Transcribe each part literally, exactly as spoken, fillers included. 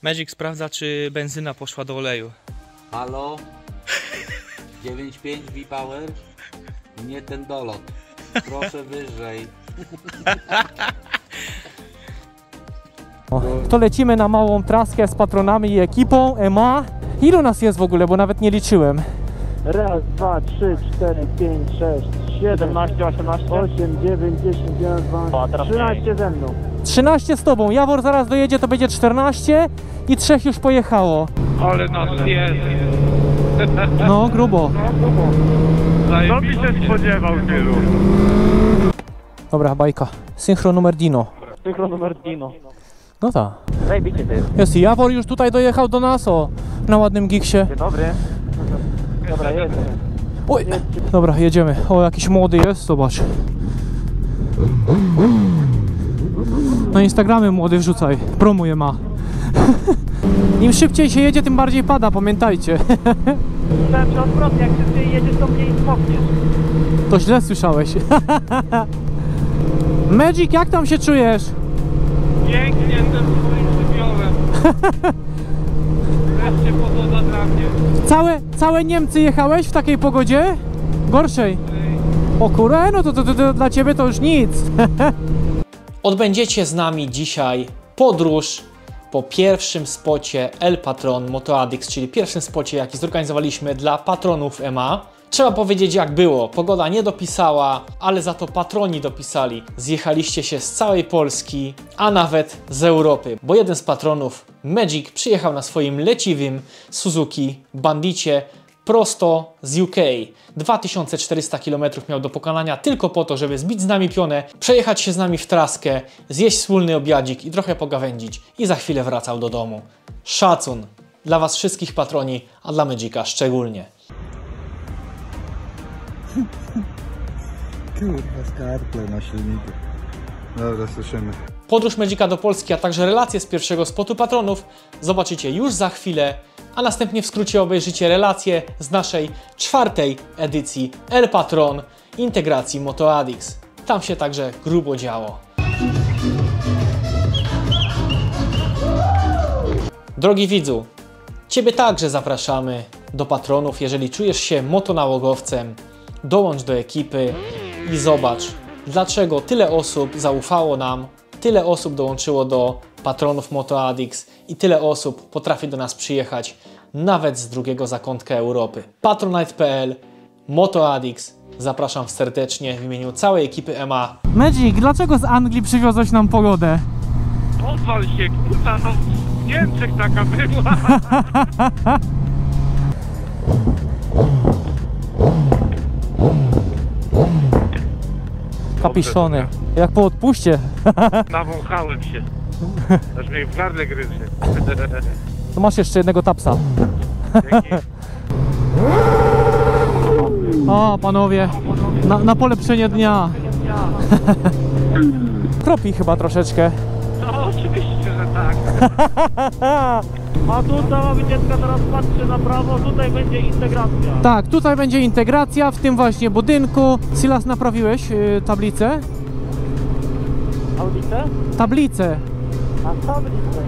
Magic sprawdza, czy benzyna poszła do oleju. Halo? dziewięć pięć V-Power? Nie ten dolot. Proszę wyżej. To lecimy na małą traskę z patronami i ekipą E M A. Ilu nas jest w ogóle, bo nawet nie liczyłem. Raz, dwa, trzy, cztery, pięć, sześć, siedemnaście, osiemnaście, osiem, dziewięć, dziesięć, jedenaście, dwanaście, trzynaście ze mną. trzynaście z tobą, Jawor zaraz dojedzie, to będzie czternaście i trzech już pojechało. Ale nas jest. No, grubo. Kto by się spodziewał tylu? Dobra, bajka. Synchro numer Dino. Synchro numer Dino. No tak. Zajebiście ty. Jest i Jawor już tutaj dojechał do nas, o, na ładnym giksie. Dzień dobry. Dobra, jedziemy. Oj. Dobra, jedziemy. O, jakiś młody jest, zobacz. Na Instagramie młody wrzucaj, promuje ma. Im szybciej się jedzie, tym bardziej pada, pamiętajcie. Myślałem, że odwrotnie, jak szybciej jedziesz, to mniej smokniesz. To źle słyszałeś. Magic, jak tam się czujesz? Pięknie, jestem swoim żywiołem. Wreszcie pogoda dla mnie. Całe, całe Niemcy jechałeś w takiej pogodzie? Gorszej. O kurę, no to, to, to, to dla ciebie to już nic. Odbędziecie z nami dzisiaj podróż po pierwszym spocie El Patron MotoAddicts, czyli pierwszym spocie, jaki zorganizowaliśmy dla patronów E M A. Trzeba powiedzieć, jak było. Pogoda nie dopisała, ale za to patroni dopisali. Zjechaliście się z całej Polski, a nawet z Europy, bo jeden z patronów, Magic, przyjechał na swoim leciwym Suzuki Bandicie prosto z U K. dwa tysiące czterysta kilometrów miał do pokonania tylko po to, żeby zbić z nami pionę, przejechać się z nami w traskę, zjeść wspólny obiadzik i trochę pogawędzić. I za chwilę wracał do domu. Szacun dla was wszystkich patroni, a dla Magica szczególnie. Kurwa, skarple na silniku. Dobra, słyszymy. Podróż Magica do Polski, a także relacje z pierwszego spotu patronów zobaczycie już za chwilę, a następnie w skrócie obejrzycie relacje z naszej czwartej edycji El Patron integracji MotoAddicts. Tam się także grubo działo. Drogi widzu, Ciebie także zapraszamy do patronów, jeżeli czujesz się motonałogowcem. Dołącz do ekipy i zobacz, dlaczego tyle osób zaufało nam, tyle osób dołączyło do patronów MotoAddicts i tyle osób potrafi do nas przyjechać nawet z drugiego zakątka Europy. Patronite kropka p l, MotoAddicts, zapraszam serdecznie w imieniu całej ekipy E M A. Magic, dlaczego z Anglii przywiozłeś nam pogodę? Odwal się, kurwa, no w Niemczech taka była. Kapiszony, jak po odpuście. Nawąchałem się. Aż mnie w gardle gryzie. To masz jeszcze jednego tapsa. O, panowie, na, na polepszenie dnia. Kropi chyba troszeczkę. No oczywiście, że tak. A tu cała wycieczka teraz patrzy na prawo, tutaj będzie integracja. Tak, tutaj będzie integracja w tym właśnie budynku. Silas, naprawiłeś yy, tablicę? Audicę? Tablicę. A tablicę.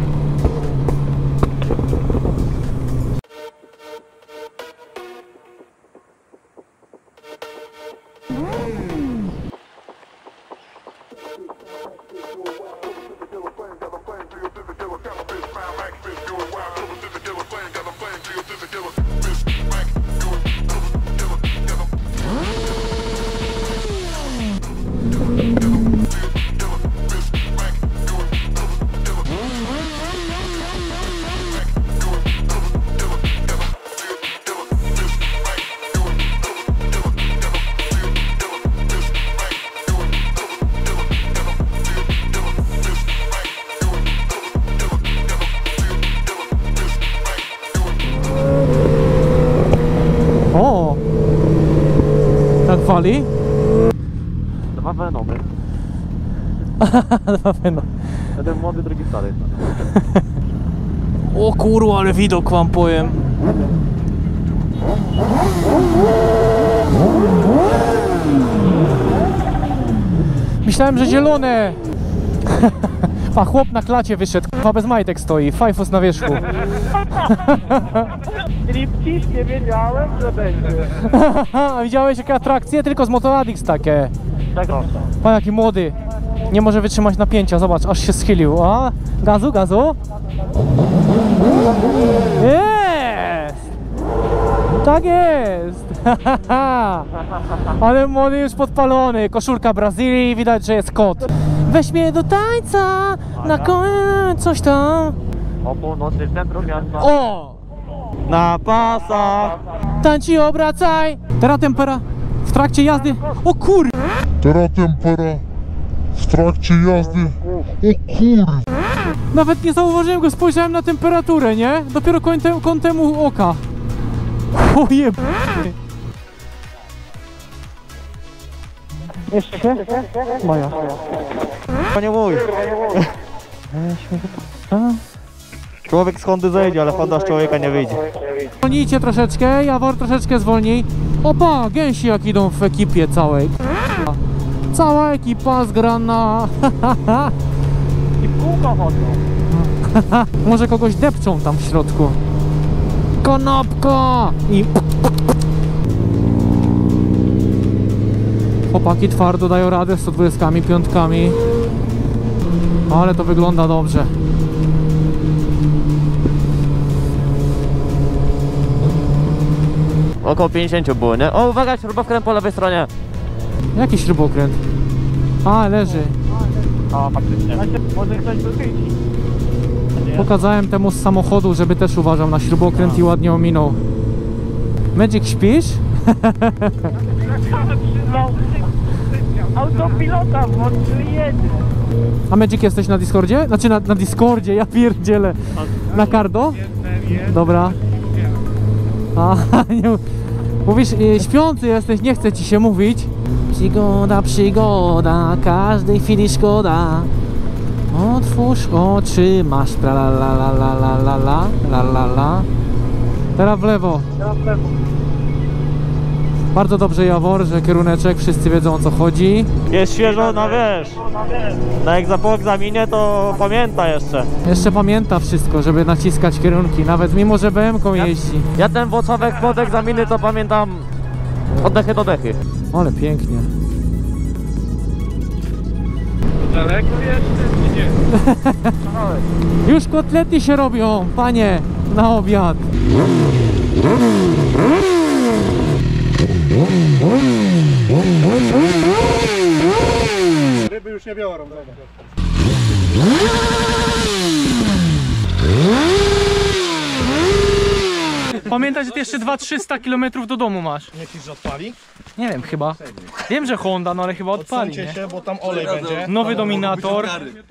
O! Tak wali? Dwa Venomy. Dwa Venomy. Jeden młody, drugi stary. O kurwa, ale widok wam powiem. Myślałem, że zielone. A chłop na klacie wyszedł, k***a bez majtek stoi, fajfus na wierzchu. Striptease, nie wiedziałem, że będzie. A widziałeś jakie atrakcje? Tylko z Motoradix takie. Czego? Pan jaki młody. Nie może wytrzymać napięcia, zobacz, aż się schylił. A? Gazu, gazu? Jest! Tak jest! Ale młody już podpalony. Koszulka Brazylii, widać, że jest kot. Weź mnie do tańca, na koniec coś tam. O północy w centrum miasta. O! Na pasach. Tańcz i obracaj! Teraz tempera w trakcie jazdy. O kur... Teraz tempera w trakcie jazdy. O kur... Nawet nie zauważyłem go, spojrzałem na temperaturę, nie? Dopiero kątem, kątem u oka. Ojeb... Jeszcze? Moja. Panie mój. Człowiek z Hondy zejdzie, ale Honda z człowieka nie wyjdzie. Zwolnijcie troszeczkę, Jawor troszeczkę zwolnij. Opa, gęsi jak idą w ekipie całej. Cała ekipa zgrana. I w kółko chodzą. Może kogoś depczą tam w środku. Konopko! I... Chłopaki twardo dają radę z sto dwudziestkami, piątkami. Ale to wygląda dobrze. Około pięćdziesiąt było, nie? O, uwaga, śrubokręt po lewej stronie. Jaki śrubokręt? A, leży. A, faktycznie. Może ktoś wychyli. Pokazałem temu z samochodu, żeby też uważał na śrubokręt i ładnie ominął. Magic, śpisz? Autopilota włączyli, jedzie. A Magic, jesteś na Discordzie? Znaczy na, na Discordzie, ja pierdzielę. Na Cardo? Dobra. A, nie, mówisz, y, śpiący jesteś, nie chce ci się mówić. Przygoda, przygoda, każdej chwili szkoda. Otwórz oczy, masz tra la la la la la la la la la la. Teraz w lewo. Bardzo dobrze, Jawor, że kieruneczek, wszyscy wiedzą, o co chodzi. Jest świeżo na wiesz. Na egza po egzaminie to pamięta jeszcze. Jeszcze pamięta wszystko, żeby naciskać kierunki, nawet mimo, że B M-ką jeździ. Ja ten Włocławek pod egzaminy to pamiętam od dechy do dechy. Ale pięknie. Daleko jeszcze? Nie. Już kotlety się robią, panie, na obiad. Ryby już nie biorą, dobra. Pamiętaj, że ty jeszcze dwa trzysta kilometrów do domu masz. Nie chcesz, że odpali? Nie wiem, chyba. Wiem, że Honda, no ale chyba odpali, nie? się, bo tam olej będzie. Nowy Dominator.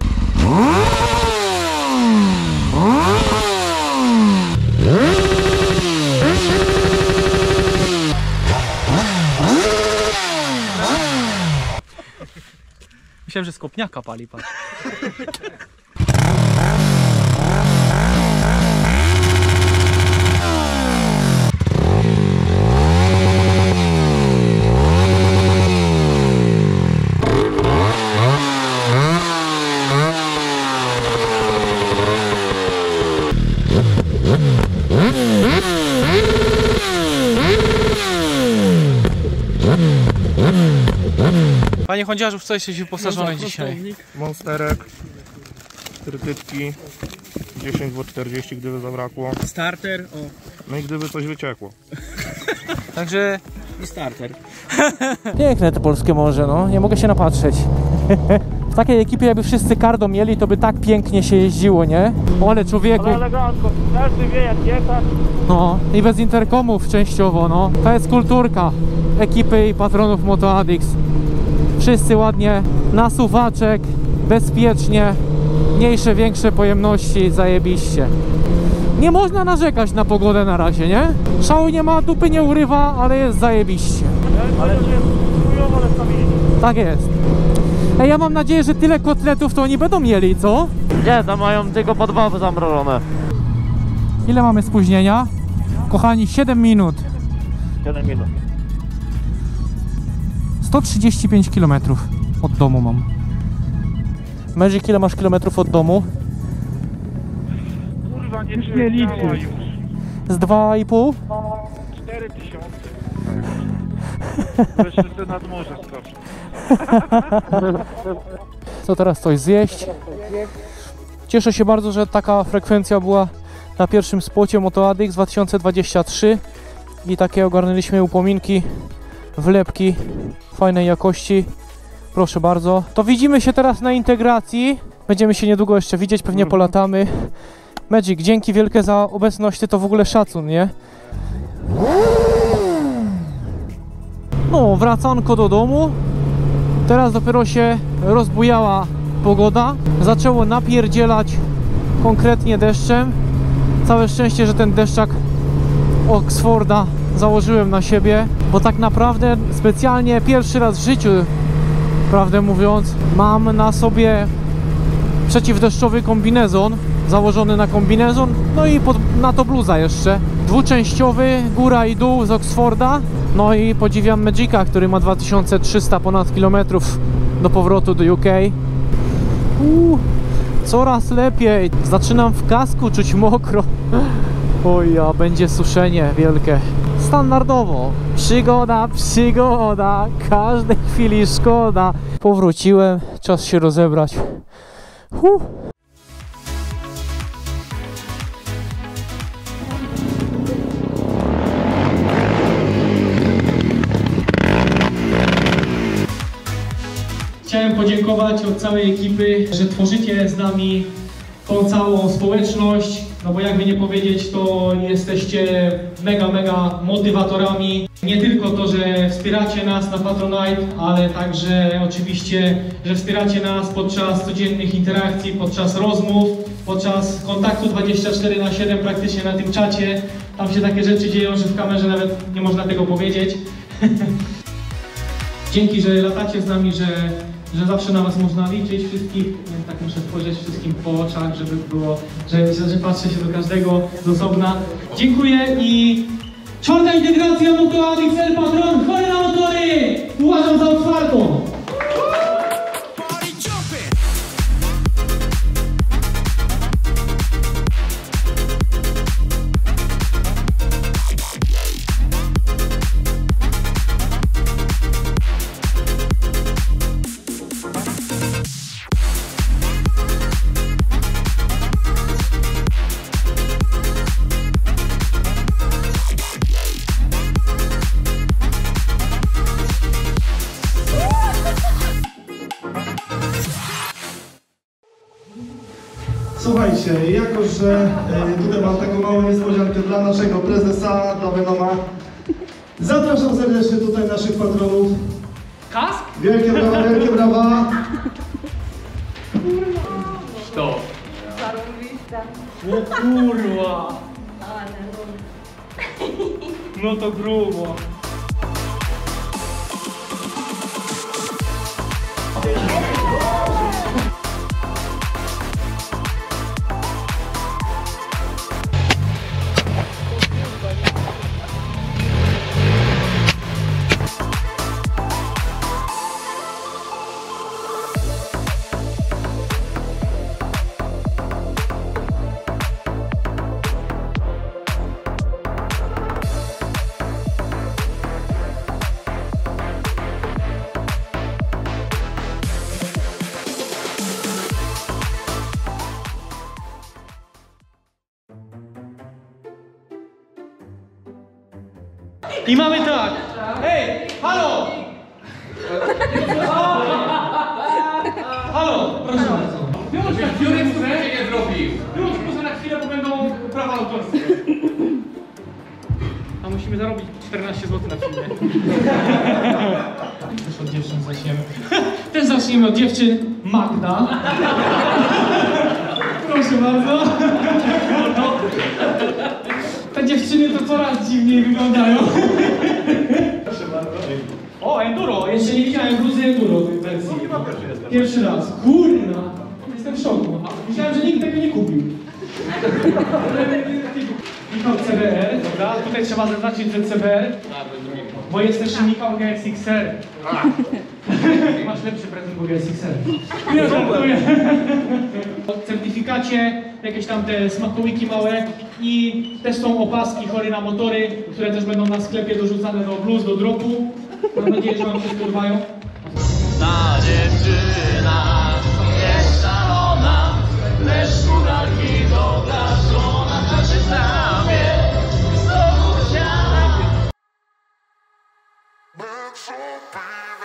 Myślałem, że z kopniaka pali, patrz. Panie Hondziarzu, w co jesteś wyposażony dzisiaj? Monsterek, cztery tytki, dziesięć W czterdzieści, gdyby zabrakło. Starter, o. No i gdyby coś wyciekło. Także i starter. Piękne to polskie morze, no. Nie mogę się napatrzeć. W takiej ekipie jakby wszyscy Cardo mieli, to by tak pięknie się jeździło, nie? O, ale człowieku. Ale elegancko, każdy wie jak jechać. No, i bez interkomów częściowo, no. To jest kulturka ekipy i patronów MotoAddicts. Wszyscy ładnie, na suwaczek, bezpiecznie, mniejsze, większe pojemności, zajebiście. Nie można narzekać na pogodę na razie, nie? Szału nie ma, dupy nie urywa, ale jest zajebiście. Ale już jest chujowo nastawili. Tak jest. Ej, ja mam nadzieję, że tyle kotletów to oni będą mieli, co? Nie, tam mają tylko po dwa zamrożone. Ile mamy spóźnienia? Kochani, siedem minut. siedem minut. sto trzydzieści pięć kilometrów od domu mam. Magic, ile masz kilometrów od domu? Kurwa, nie nie czuję liczy. ciała już. Z dwa i pół? cztery tysiące. Jeszcze sobie nad morze skoczę. Co teraz coś zjeść? Cieszę się bardzo, że taka frekwencja była na pierwszym spocie MotoAddicts dwa tysiące dwudziestym trzecim i takie ogarnęliśmy upominki, wlepki fajnej jakości. Proszę bardzo. To widzimy się teraz na integracji. Będziemy się niedługo jeszcze widzieć, pewnie polatamy. Magic, dzięki wielkie za obecność, ty to w ogóle szacun, nie? No, wracanko do domu. Teraz dopiero się rozbujała pogoda. Zaczęło napierdzielać konkretnie deszczem. Całe szczęście, że ten deszczak Oxforda założyłem na siebie, bo tak naprawdę specjalnie pierwszy raz w życiu, prawdę mówiąc, mam na sobie przeciwdeszczowy kombinezon, założony na kombinezon, no i pod, na to bluza jeszcze. Dwuczęściowy, góra i dół z Oxforda. No i podziwiam Magica, który ma dwa tysiące trzysta ponad kilometrów do powrotu do U K. Uuu, coraz lepiej. Zaczynam w kasku czuć mokro. Oj, ja będzie suszenie wielkie. Standardowo. Przygoda, przygoda. Każdej chwili szkoda. Powróciłem, czas się rozebrać. Huh. Chciałem podziękować od całej ekipy, że tworzycie z nami tą całą społeczność, no bo jakby nie powiedzieć, to jesteście mega, mega motywatorami. Nie tylko to, że wspieracie nas na Patronite, ale także oczywiście, że wspieracie nas podczas codziennych interakcji, podczas rozmów, podczas kontaktu dwadzieścia cztery na siedem praktycznie na tym czacie. Tam się takie rzeczy dzieją, że w kamerze nawet nie można tego powiedzieć. Dzięki, że latacie z nami, że że zawsze na was można liczyć wszystkich, tak muszę spojrzeć wszystkim po oczach, żeby było, że, że, że patrzę się do każdego z osobna. Dziękuję i czwarta integracja MotoAddicts El Patron, chory na motory! Uważam za otwartą! Słuchajcie, jako że e, tutaj mam taką małą niespodziankę dla naszego prezesa, dla Venoma, zapraszam serdecznie tutaj naszych patronów. Kask? Wielkie brawa, wielkie brawa. Co? O kurwa! No to grubo. I mamy tak. Hej, halo! Halo, proszę bardzo. Jurek nie zrobił. Wyłącz muszę na chwilę, bo będą prawa autorskie. A musimy zarobić czternaście złotych na filmie. Też od dziewczyn zaczniemy. Też zaczniemy od dziewczyn. Magda. Proszę bardzo. Te dziewczyny to coraz dziwniej wyglądają. Proszę bardzo. O, enduro! Jeszcze nie widziałem bluzy enduro w tej wersji. Pierwszy raz. Kurna! Jestem w szoku. Myślałem, że nikt tego nie kupił. Michał C B R, dobra. Tutaj trzeba zaznaczyć, że C B R. Bo jest też Michał G S X R. Masz lepszy prezent, bo G S X R. Nie, żartuję. W certyfikacie jakieś tam te smakołyki małe i też są opaski chory na motory, które też będą na sklepie dorzucane do bluz, do dropu. Mam nadzieję, że wam się spodobają. Ta dziewczyna jest szalona, lecz kudarki dobra żona, taczy dla mnie znowu chciała.